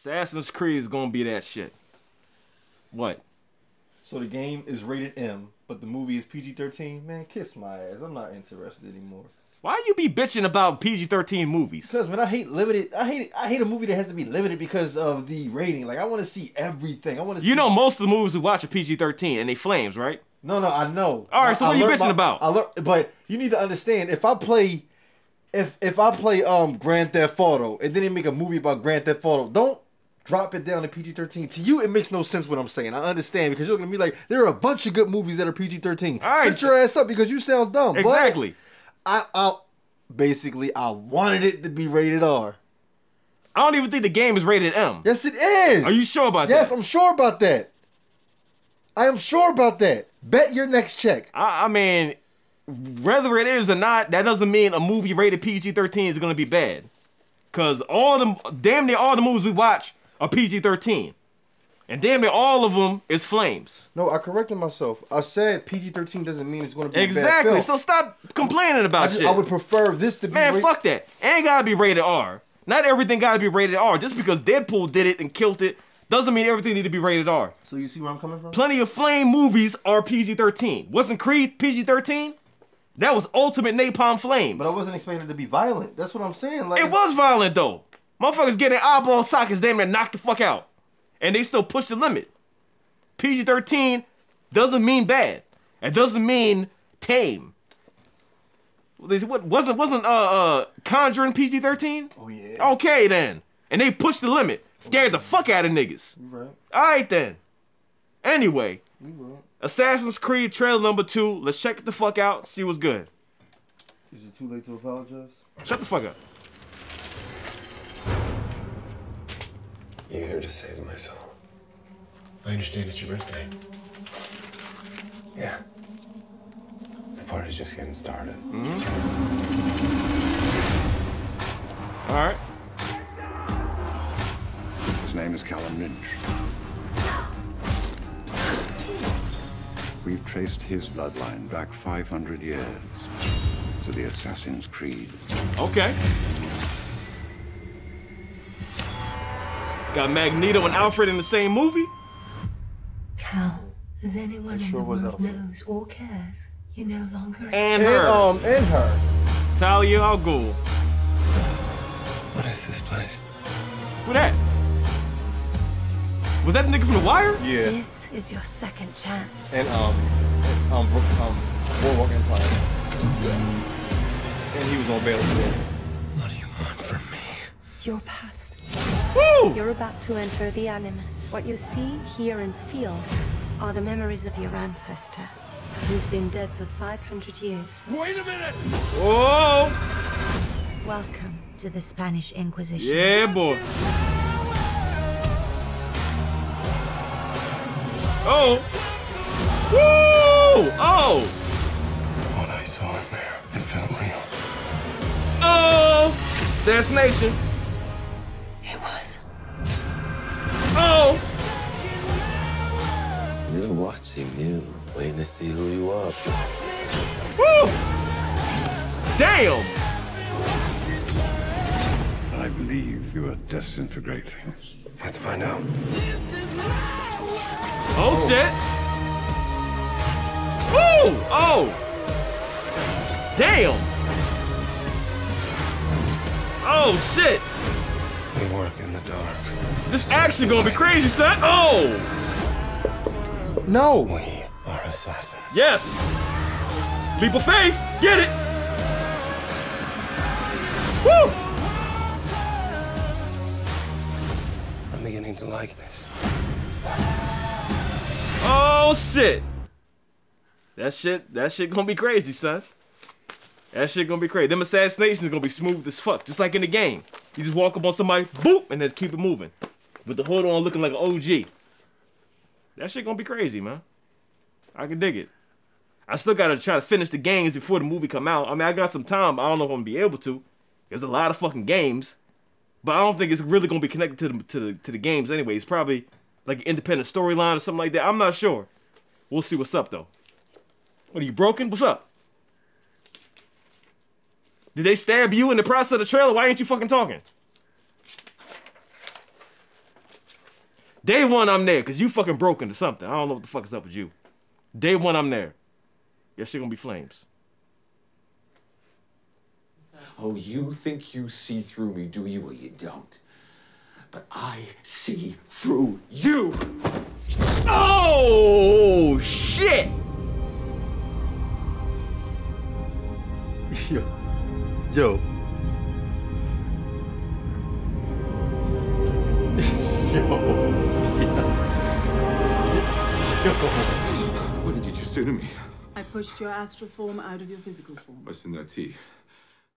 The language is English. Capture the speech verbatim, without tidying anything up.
Assassin's Creed is gonna be that shit. What? So the game is rated M, but the movie is P G thirteen. Man, kiss my ass. I'm not interested anymore. Why you be bitching about P G thirteen movies? Because man, I hate limited. I hate. I hate a movie that has to be limited because of the rating. Like I want to see everything. I want to. You see... know, most of the movies we watch are P G thirteen, and they flames, right? No, no, I know. All right, so I, what I are you bitching my, about? I learn, but you need to understand. If I play, if if I play um Grand Theft Auto, and then they make a movie about Grand Theft Auto, don't drop it down to P G thirteen. To you, it makes no sense what I'm saying. I understand because you're gonna be like, there are a bunch of good movies that are P G thirteen. All right. Shut your ass up because you sound dumb. Exactly. But I, I basically I wanted it to be rated R. I don't even think the game is rated M. Yes, it is. Are you sure about yes, that? Yes, I'm sure about that. I am sure about that. Bet your next check. I, I mean, whether it is or not, that doesn't mean a movie rated P G thirteen is gonna be bad. Cause all the damn near all the movies we watch are P G thirteen, and damn near all of them is flames. No, I corrected myself. I said P G thirteen doesn't mean it's going to be exactly. A bad film. So stop complaining about I just, shit. I would prefer this to be. Man, fuck that. It ain't gotta be rated R. Not everything gotta be rated R. Just because Deadpool did it and killed it doesn't mean everything need to be rated R. So you see where I'm coming from? Plenty of flame movies are P G thirteen. Wasn't Creed P G thirteen? That was Ultimate Napalm Flames. But I wasn't expecting it to be violent. That's what I'm saying. Like it was violent though. Motherfuckers getting eyeball sockets damn near knocked the fuck out. And they still push the limit. P G thirteen doesn't mean bad. It doesn't mean tame. What wasn't wasn't uh uh Conjuring P G thirteen? Oh yeah. Okay then. And they pushed the limit. Scared the fuck out of niggas. You right. Alright then. Anyway. You right. Assassin's Creed trailer number two. Let's check it the fuck out. See what's good. Is it too late to apologize? Shut the fuck up. You're here to save my soul. I understand it's your birthday. Yeah. The party's just getting started. Mm-hmm. All right. His name is Callum Lynch. We've traced his bloodline back five hundred years to the Assassin's Creed. Okay. Got Magneto and Alfred in the same movie? Cal, as anyone sure in the was world Alfred. knows or cares, you no longer And And her. um and her. Talia al Ghul. What is this place? Who that? Was that the nigga from The Wire? Yeah. This is your second chance. And um and, um Brook- um Boardwalk Empire. And he was on bail as well. What do you want from me? Your past. Woo! You're about to enter the Animus. What you see, hear, and feel are the memories of your ancestor, who's been dead for five hundred years. Wait a minute! Oh! Welcome to the Spanish Inquisition. Yeah, boy. Oh! Woo! Oh! What I saw in there, it felt real. Oh! Assassination. It was. Oh! We're watching you, waiting to see who you are. Woo! Damn! I believe you are destined for great things. Let's find out. Oh, shit! Woo! Oh! Damn! Oh, shit! We work in the dark. This action gonna be crazy, son! Oh! No! We are assassins. Yes! Leap of faith! Get it! Woo! I'm beginning to like this. Oh, shit! That shit, that shit gonna be crazy, son. That shit gonna be crazy. Them assassinations gonna be smooth as fuck, just like in the game. You just walk up on somebody, boop, and then keep it moving. With the hood on looking like an O G. That shit gonna be crazy, man. I can dig it. I still gotta try to finish the games before the movie come out. I mean, I got some time, but I don't know if I'm gonna be able to. There's a lot of fucking games. But I don't think it's really gonna be connected to the to the to the games anyway. It's probably like an independent storyline or something like that. I'm not sure. We'll see what's up though. What are you broken? What's up? Did they stab you in the process of the trailer? Why ain't you fucking talking? Day one, I'm there, because you fucking broken or something. I don't know what the fuck is up with you. Day one, I'm there. Your shit gonna be flames. Oh, you think you see through me, do you? Well, you don't. But I see through you! Oh, shit! Yo. Yo. Yo. Yo. What did you just do to me? I pushed your astral form out of your physical form. What's in that tea?